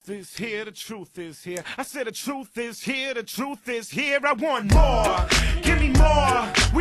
is here, the truth is here. I said the truth is here, the truth is here. I want more, give me more.